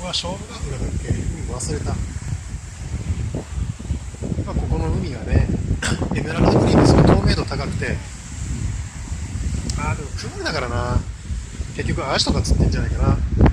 は勝負ヶ浦だっけ、忘れた。まあ、ここの海がね、エメラルドグリーンですごい透明度高くて、でも曇りだからな、結局アジとか釣ってんじゃないかな。